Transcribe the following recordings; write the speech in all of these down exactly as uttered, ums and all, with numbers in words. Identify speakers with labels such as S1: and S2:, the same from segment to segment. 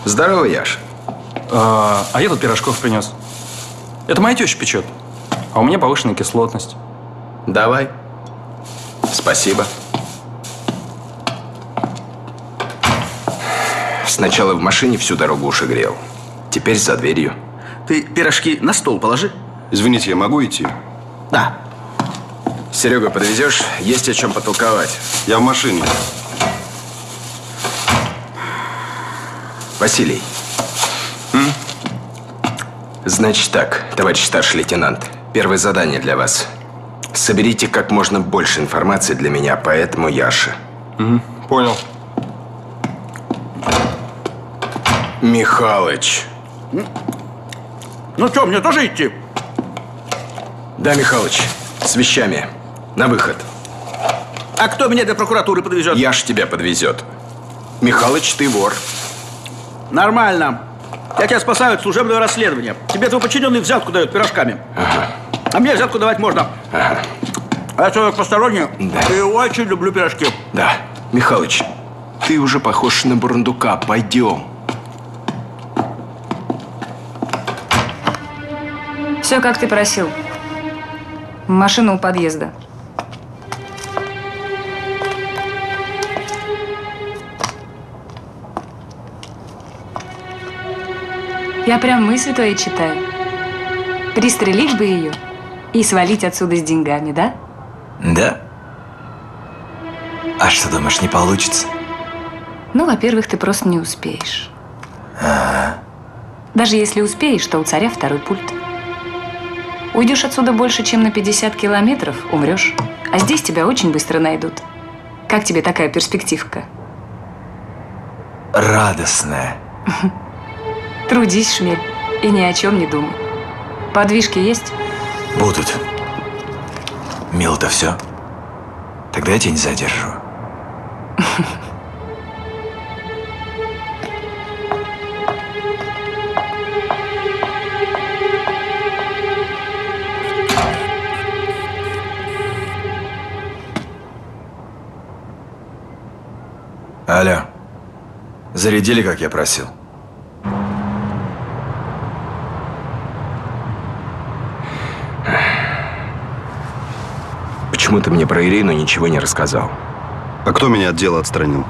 S1: Здорово, Яш.
S2: А, а я тут пирожков принес. Это моя теща печет. А у меня повышенная кислотность.
S1: Давай. Спасибо. Сначала в машине всю дорогу уши грел. Теперь за дверью.
S3: Ты пирожки на стол положи.
S4: Извините, я могу идти?
S3: Да.
S1: Серега, подвезешь? Есть о чем потолковать.
S4: Я в машине.
S1: Василий. М? Значит так, товарищ старший лейтенант. Первое задание для вас. Соберите как можно больше информации для меня по этому Яше.
S2: Угу, понял.
S1: Михалыч.
S3: Ну что, мне тоже идти?
S1: Да, Михалыч, с вещами. На выход.
S3: А кто меня до прокуратуры подвезет?
S1: Яш тебя подвезет. Михалыч, ты вор.
S3: Нормально. Я тебя спасаю от служебного расследования. Тебе твой подчиненный взятку дает пирожками.
S1: Ага.
S3: А мне взятку давать можно.
S1: Ага.
S3: А я человек посторонний.
S1: Да.
S3: И очень люблю пирожки.
S1: Да. Михалыч, ты уже похож на бурундука. Пойдем.
S5: Все, как ты просил. Машина у подъезда. Я прям мысли твои читаю. Пристрелить бы ее и свалить отсюда с деньгами, да?
S6: Да? А что, думаешь, не получится?
S5: Ну, во-первых, ты просто не успеешь.
S6: А-а-а.
S5: Даже если успеешь, то у царя второй пульт. Уйдешь отсюда больше, чем на пятьдесят километров, умрешь. А здесь тебя очень быстро найдут. Как тебе такая перспективка?
S6: Радостная.
S5: Трудись, шмель, и ни о чем не думай. Подвижки есть?
S6: Будут. Мил-то все. Тогда я тебя не задержу. Алло. Зарядили, как я просил?
S1: Почему ты мне про Ирину ничего не рассказал?
S4: А кто меня от дела отстранил?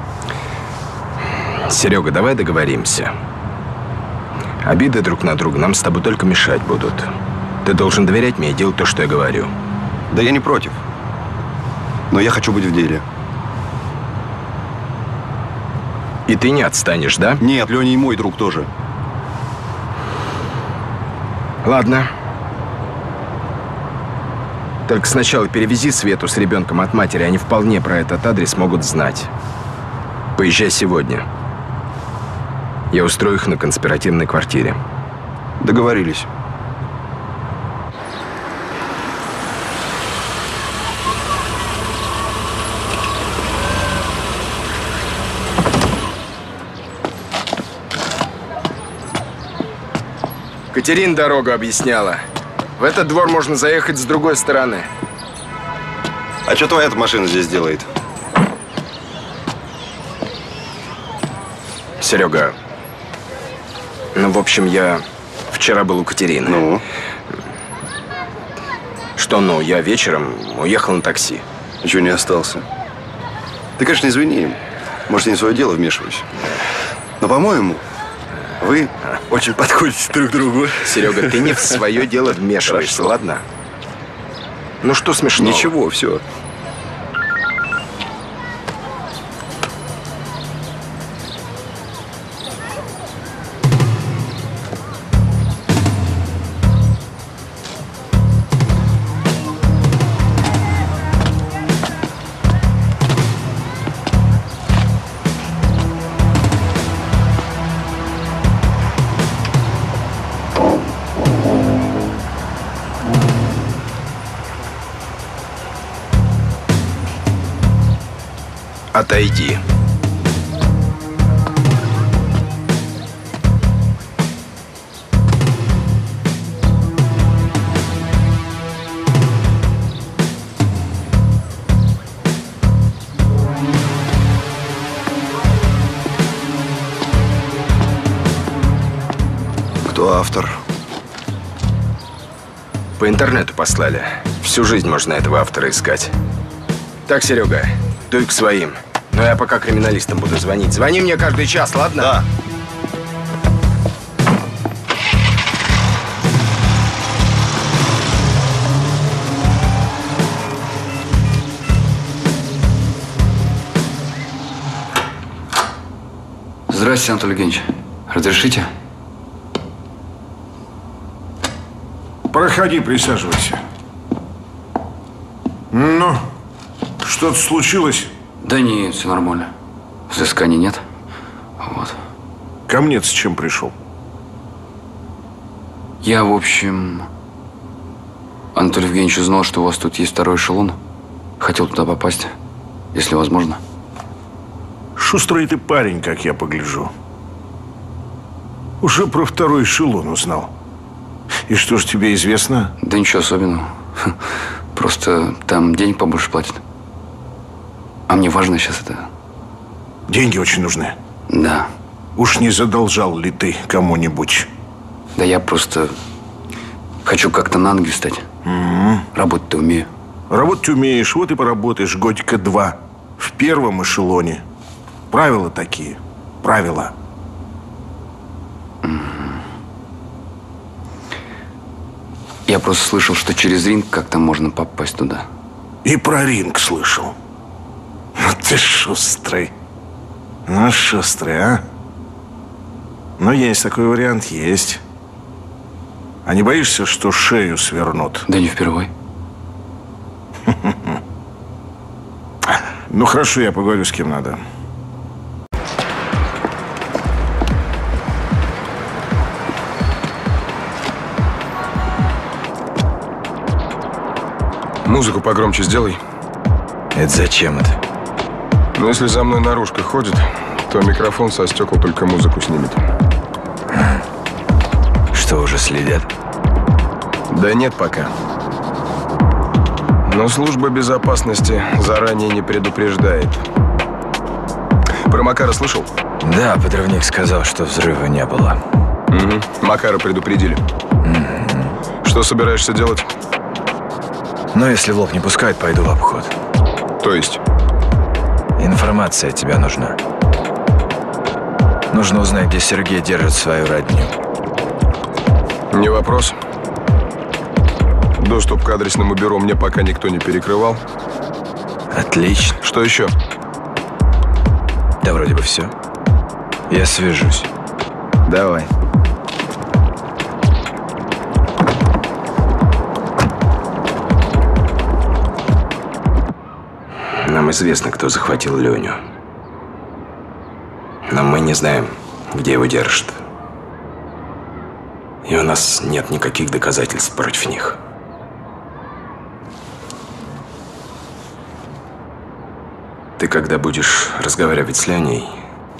S1: Серега, давай договоримся. Обиды друг на друга нам с тобой только мешать будут. Ты должен доверять мне и делать то, что я говорю.
S4: Да я не против. Но я хочу быть в деле.
S1: И ты не отстанешь, да?
S4: Нет, Леня и мой друг тоже.
S1: Ладно. Только сначала перевези Свету с ребенком от матери. Они вполне про этот адрес могут знать. Поезжай сегодня. Я устрою их на конспиративной квартире.
S4: Договорились.
S1: Катерина дорогу объясняла. В этот двор можно заехать с другой стороны.
S4: А что твоя машина здесь делает?
S1: Серега, ну, в общем, я вчера был у Катерины.
S4: Ну?
S1: Что ну? Я вечером уехал на такси.
S4: Ничего не остался. Ты, конечно, извини. Может, я не в свое дело вмешиваюсь. Но, по-моему, вы очень подходите друг к другу.
S1: Серега, ты не в свое дело вмешиваешься,
S4: Хорошо.
S1: ладно? Ну что смешного?
S4: Ничего, все.
S1: Отойди. По интернету послали. Всю жизнь можно этого автора искать. Так, Серега, дуй к своим. Но я пока криминалистам буду звонить. Звони мне каждый час, ладно?
S4: Да.
S7: Здравствуйте, Анатолий Евгеньевич. Разрешите?
S8: Проходи, присаживайся. Ну, что-то случилось?
S7: Да нет, все нормально. Взысканий нет. Вот.
S8: Ко мне с чем пришел?
S7: Я, в общем... Анатолий Евгеньевич узнал, что у вас тут есть второй эшелон. Хотел туда попасть, если возможно.
S8: Шустрый ты парень, как я погляжу. Уже про второй эшелон узнал. И что ж тебе известно?
S7: Да ничего особенного. Просто там денег побольше платят. А мне важно сейчас это...
S8: Деньги очень нужны.
S7: Да.
S8: Уж не задолжал ли ты кому-нибудь?
S7: Да я просто хочу как-то на ноги встать.
S8: Mm-hmm.
S7: Работать-то умею.
S8: Работать умеешь, вот и поработаешь годика два. В первом эшелоне. Правила такие. Правила.
S7: Я просто слышал, что через ринг как-то можно попасть туда.
S8: И про ринг слышал. Ну ты шустрый. Ну, шустрый, а? Ну, есть такой вариант, есть. А не боишься, что шею свернут?
S7: Да не впервой.
S8: Ну, хорошо, я поговорю с кем надо.
S9: Музыку погромче сделай.
S6: Это зачем это?
S9: Ну, если за мной наружка ходит, то микрофон со стекол только музыку снимет.
S6: Что, уже следят?
S9: Да нет пока. Но служба безопасности заранее не предупреждает. Про Макара слышал?
S6: Да, подрывник сказал, что взрыва не было.
S9: Угу. Макара предупредили.
S6: Угу.
S9: Что собираешься делать?
S6: Ну, если в лоб не пускают, пойду в обход.
S9: То есть?
S6: Информация от тебя нужна. Нужно узнать, где Сергей держит свою родню.
S9: Не вопрос. Доступ к адресному бюро мне пока никто не перекрывал.
S6: Отлично.
S9: Что еще?
S6: Да вроде бы все. Я свяжусь. Давай.
S1: Нам известно, кто захватил Леню. Но мы не знаем, где его держат. И у нас нет никаких доказательств против них. Ты, когда будешь разговаривать с Леней,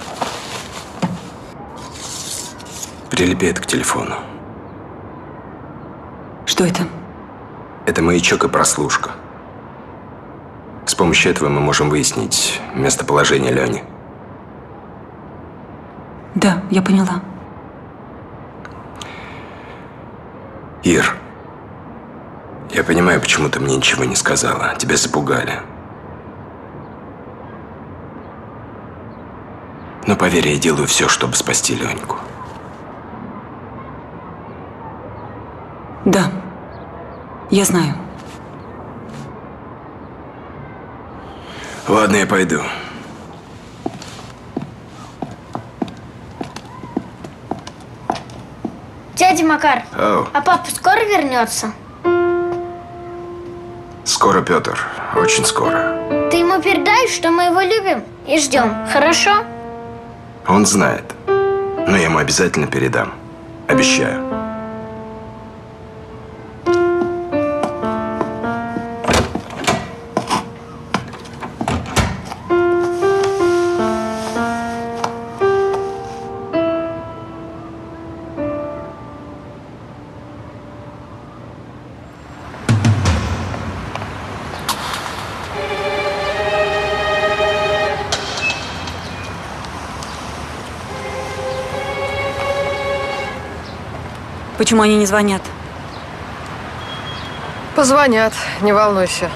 S1: прилепи это к телефону.
S5: Что это?
S1: Это маячок и прослушка. С помощью этого мы можем выяснить местоположение Лени.
S5: Да, я поняла.
S1: Ир, я понимаю, почему ты мне ничего не сказала. Тебя запугали. Но поверь, я делаю все, чтобы спасти Леньку.
S5: Да, я знаю.
S1: Ладно, я пойду.
S10: Дядя Макар,
S1: Оу.
S10: а папа скоро вернется?
S1: Скоро, Петр. Очень скоро.
S10: Ты ему передай, что мы его любим и ждем, хорошо?
S1: Он знает. Но я ему обязательно передам. Обещаю.
S11: Почему они не звонят? Позвонят, не волнуйся.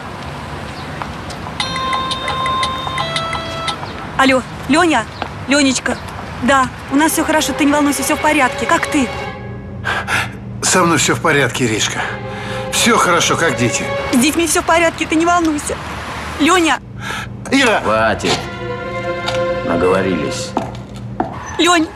S12: Алло, Леня, Ленечка, да, у нас все хорошо, ты не волнуйся, все в порядке. Как ты?
S13: Со мной все в порядке, Иришка. Все хорошо, как дети.
S12: С детьми все в порядке, ты не волнуйся. Леня!
S13: Ира!
S14: Хватит. Наговорились.
S12: Лень!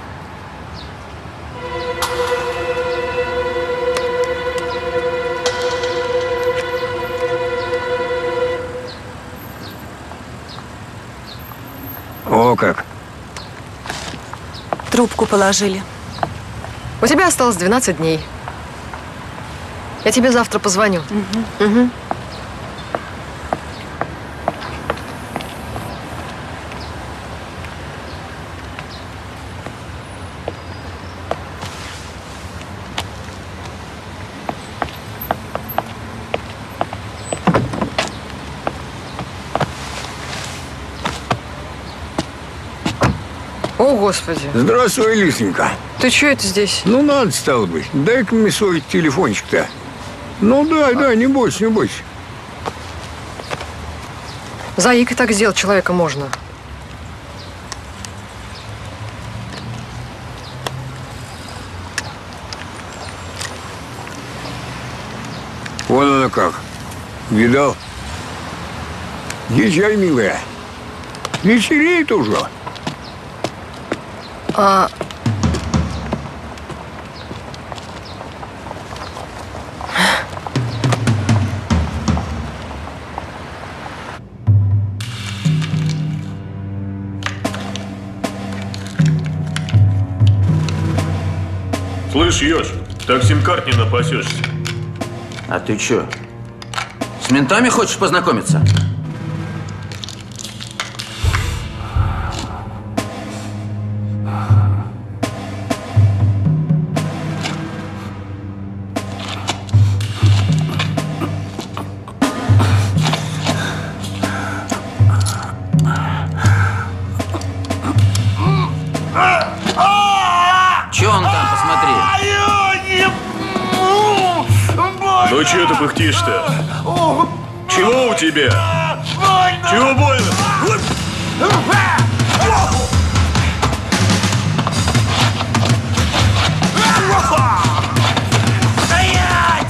S9: О, как.
S12: Трубку положили.
S11: У тебя осталось двенадцать дней. Я тебе завтра позвоню. Угу. Угу. О, Господи.
S15: Здравствуй, Лисенька.
S11: Ты что это здесь?
S15: Ну, надо, стало быть. Дай-ка мне свой телефончик-то. Ну, дай, дай, не бойся, не бойся.
S11: Заика так сделать человека можно.
S15: Вон она как. Видал? Езжай, милая. Вечереет уже.
S11: А...
S16: Слышь, Ёж, так сим-карт не напасешься.
S14: А ты чё? С ментами хочешь познакомиться? Чё он там, посмотри.
S16: Ну чё ты пыхтишь-то? Чего у тебя? Чего больно?
S17: Стоять!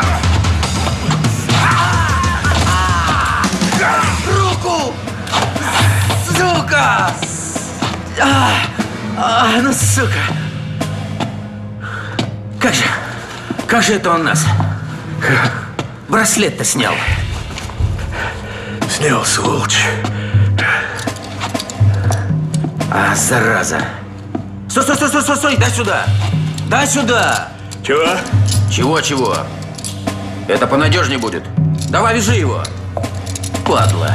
S17: Руку! Сука! А, а, ну, сука!
S14: Как же? Как же это он нас? Браслет-то снял.
S16: Снял, сволочь.
S14: А, зараза. Стой, стой, стой, стой, стой, стой, дай сюда. Дай сюда.
S16: Чего?
S14: Чего, чего? Это понадежнее будет. Давай, вяжи его. Падла.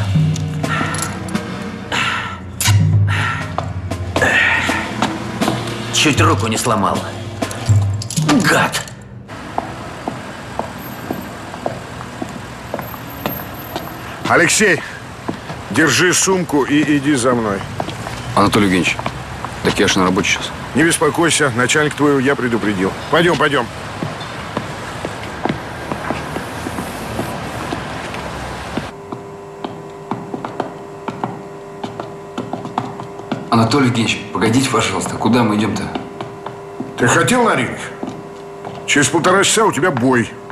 S14: Чуть руку не сломал. Гад.
S8: Алексей, держи сумку и иди за мной.
S7: Анатолий Евгеньевич, так я ж на работе сейчас.
S8: Не беспокойся, начальник твоего я предупредил. Пойдем, пойдем.
S7: Анатолий Евгеньевич, погодите, пожалуйста, куда мы идем-то?
S8: Ты хотел на ринг? Через полтора часа у тебя бой.